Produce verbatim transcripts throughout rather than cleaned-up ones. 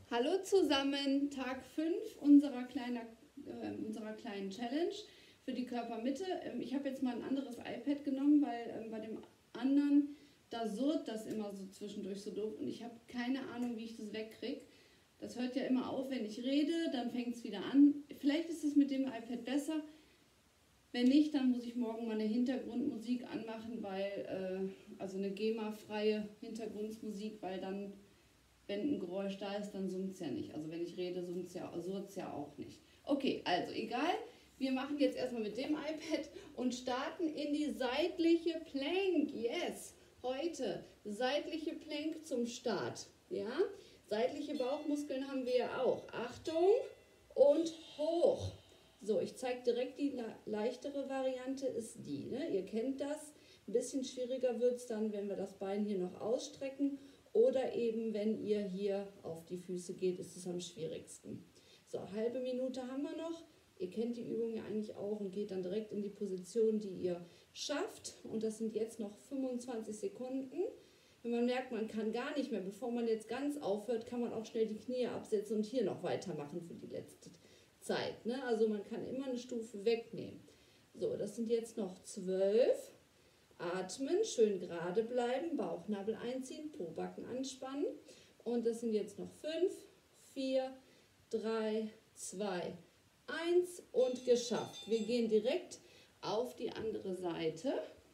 Hallo zusammen, Tag fünf unserer, kleiner, äh, unserer kleinen Challenge für die Körpermitte. Ähm, ich habe jetzt mal ein anderes iPad genommen, weil ähm, bei dem anderen, da surrt das immer so zwischendurch so doof und ich habe keine Ahnung, wie ich das wegkriege. Das hört ja immer auf, wenn ich rede, dann fängt es wieder an. Vielleicht ist es mit dem iPad besser. Wenn nicht, dann muss ich morgen mal eine Hintergrundmusik anmachen, weil, äh, also eine GEMA-freie Hintergrundmusik, weil dann, wenn ein Geräusch da ist, dann summt es ja nicht. Also wenn ich rede, summt es ja, surrt es ja auch nicht. Okay, also egal. Wir machen jetzt erstmal mit dem iPad und starten in die seitliche Plank. Yes, heute seitliche Plank zum Start. Ja, seitliche Bauchmuskeln haben wir ja auch. Achtung und hoch. So, ich zeige direkt die leichtere Variante, ist die. Ne? Ihr kennt das. Ein bisschen schwieriger wird es dann, wenn wir das Bein hier noch ausstrecken. Oder eben, wenn ihr hier auf die Füße geht, ist es am schwierigsten. So, halbe Minute haben wir noch. Ihr kennt die Übung ja eigentlich auch und geht dann direkt in die Position, die ihr schafft. Und das sind jetzt noch fünfundzwanzig Sekunden. Wenn man merkt, man kann gar nicht mehr, bevor man jetzt ganz aufhört, kann man auch schnell die Knie absetzen und hier noch weitermachen für die letzte Zeit. Ne? Also man kann immer eine Stufe wegnehmen. So, das sind jetzt noch zwölf. Atmen, schön gerade bleiben, Bauchnabel einziehen, Pobacken anspannen. Und das sind jetzt noch fünf, vier, drei, zwei, eins und geschafft. Wir gehen direkt auf die andere Seite.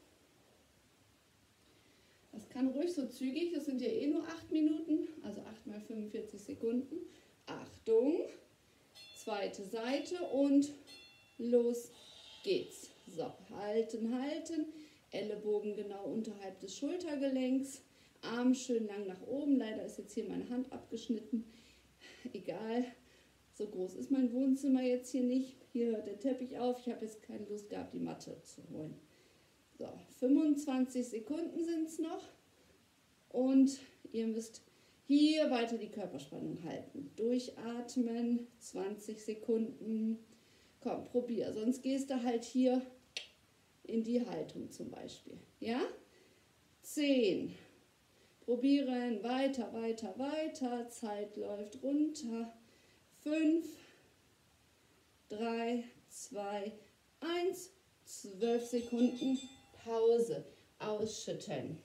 Das kann ruhig so zügig, das sind ja eh nur acht Minuten, also acht mal fünfundvierzig Sekunden. Achtung, zweite Seite und los geht's. So, halten, halten. Ellenbogen genau unterhalb des Schultergelenks, Arm schön lang nach oben. Leider ist jetzt hier meine Hand abgeschnitten. Egal, so groß ist mein Wohnzimmer jetzt hier nicht. Hier hört der Teppich auf. Ich habe jetzt keine Lust gehabt, die Matte zu holen. So, fünfundzwanzig Sekunden sind es noch. Und ihr müsst hier weiter die Körperspannung halten. Durchatmen, zwanzig Sekunden. Komm, probier, sonst gehst du halt hier in die Haltung zum Beispiel. Ja? zehn. Probieren. Weiter, weiter, weiter. Zeit läuft runter. fünf, drei, zwei, eins. zwölf Sekunden. Pause. Ausschütteln.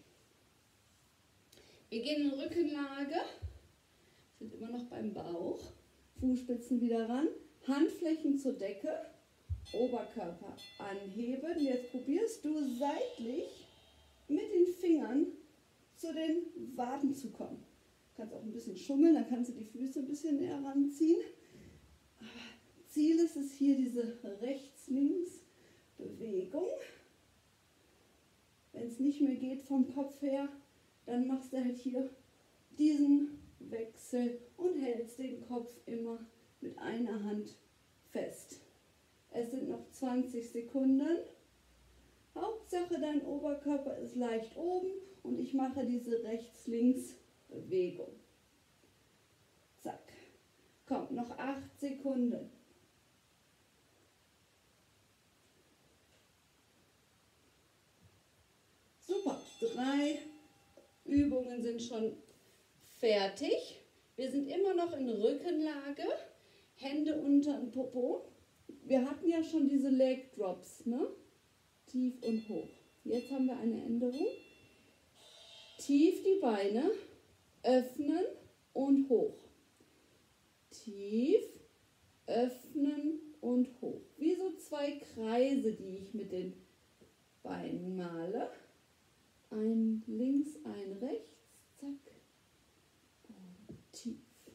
Wir gehen in Rückenlage. Sind immer noch beim Bauch. Fußspitzen wieder ran. Handflächen zur Decke. Oberkörper anheben. Jetzt probierst du seitlich mit den Fingern zu den Waden zu kommen. Du kannst auch ein bisschen schummeln, dann kannst du die Füße ein bisschen näher ranziehen. Aber Ziel ist es hier, diese Rechts-Links-Bewegung. Wenn es nicht mehr geht vom Kopf her, dann machst du halt hier diesen Wechsel und hältst den Kopf immer mit einer Hand fest. Es sind noch zwanzig Sekunden. Hauptsache dein Oberkörper ist leicht oben und ich mache diese Rechts-Links-Bewegung. Zack. Kommt noch acht Sekunden. Super. Drei Übungen sind schon fertig. Wir sind immer noch in Rückenlage. Hände unter den Popo. Wir hatten ja schon diese Leg Drops, ne? Tief und hoch. Jetzt haben wir eine Änderung. Tief die Beine, öffnen und hoch. Tief, öffnen und hoch. Wie so zwei Kreise, die ich mit den Beinen male. Ein links, ein rechts, zack. Und tief.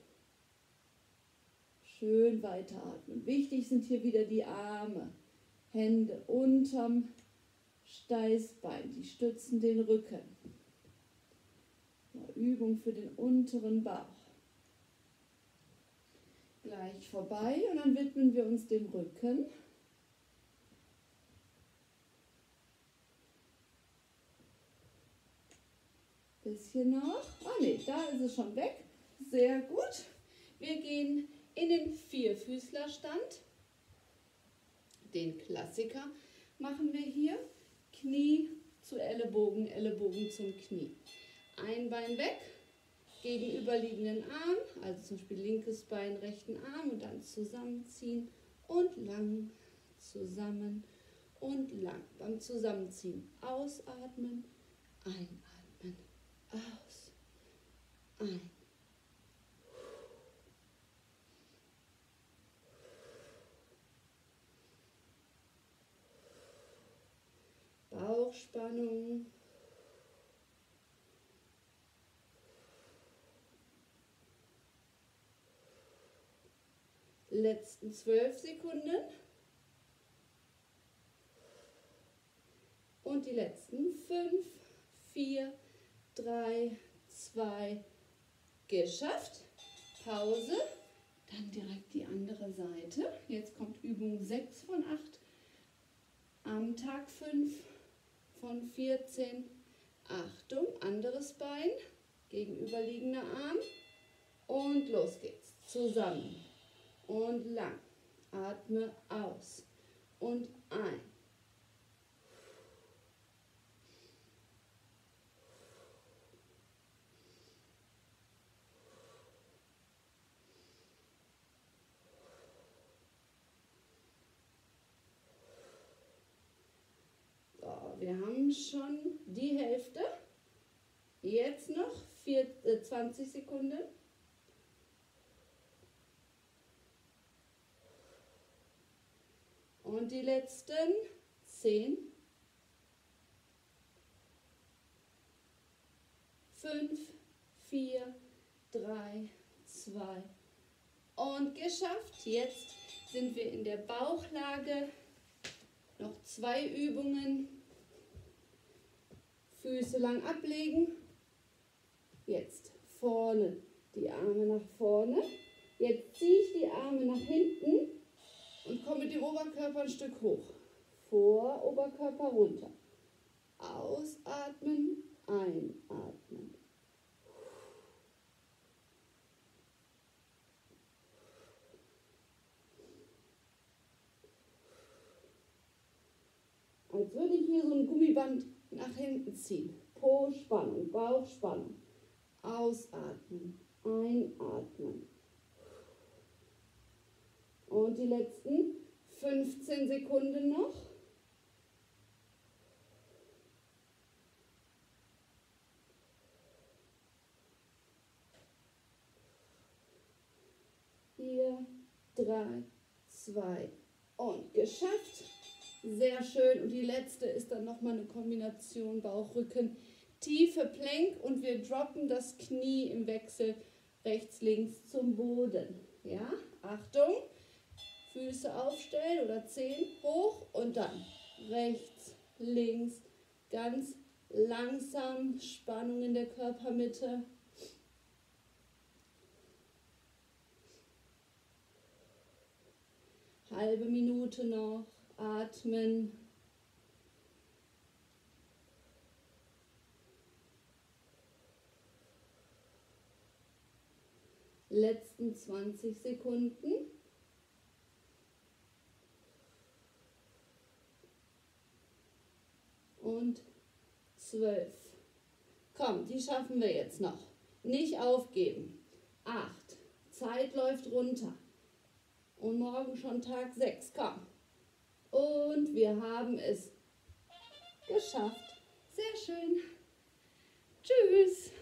Schön weiteratmen. Wichtig sind hier wieder die Arme. Hände unterm Steißbein. Die stützen den Rücken. Eine Übung für den unteren Bauch. Gleich vorbei und dann widmen wir uns dem Rücken. Bisschen noch. Ah ne, da ist es schon weg. Sehr gut. Wir gehen in den Vierfüßlerstand. Den Klassiker machen wir hier. Knie zu Ellenbogen, Ellenbogen zum Knie. Ein Bein weg, gegenüberliegenden Arm, also zum Beispiel linkes Bein, rechten Arm und dann zusammenziehen und lang, zusammen und lang. Beim Zusammenziehen ausatmen, einatmen, aus, ein. Bauchspannung. Letzten zwölf Sekunden. Und die letzten fünf, vier, drei, zwei, geschafft. Pause. Dann direkt die andere Seite. Jetzt kommt Übung sechs von acht. Am Tag fünf von vierzehn. Achtung, anderes Bein, gegenüberliegender Arm. Und los geht's. Zusammen. Und lang. Atme aus. Und ein. So, wir haben schon die Hälfte. Jetzt noch vier, äh, zwanzig Sekunden. Und die letzten zehn, fünf, vier, drei, zwei und geschafft. Jetzt sind wir in der Bauchlage. Noch zwei Übungen. Füße lang ablegen. Jetzt vorne die Arme nach vorne. Jetzt ziehe ich die Arme nach hinten. Und komme mit dem Oberkörper ein Stück hoch. Vor, Oberkörper runter. Ausatmen, einatmen. Als würde ich hier so ein Gummiband nach hinten ziehen. Po-Spannung, Bauchspannung. Ausatmen, einatmen. Und die letzten fünfzehn Sekunden noch. Vier, drei, zwei und geschafft. Sehr schön. Und die letzte ist dann nochmal eine Kombination Bauch, Rücken, tiefe Plank und wir droppen das Knie im Wechsel rechts, links zum Boden. Ja, Achtung. Füße aufstellen oder Zehen hoch und dann rechts, links, ganz langsam, Spannung in der Körpermitte. Halbe Minute noch, atmen. Letzten zwanzig Sekunden. Und zwölf. Komm, die schaffen wir jetzt noch. Nicht aufgeben. Acht. Zeit läuft runter. Und morgen schon Tag sechs. Komm. Und wir haben es geschafft. Sehr schön. Tschüss.